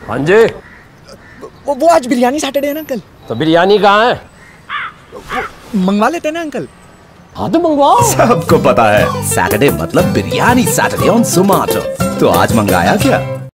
हाँ जी। वो आज बिरयानी सैटरडे है ना अंकल। तो बिरयानी कहाँ है? मंगवा लेते हैं ना अंकल। हाँ तो मंगवाओ। सबको पता है सैटरडे मतलब बिरयानी सैटरडे ऑन ज़ोमैटो। तो आज मंगाया क्या?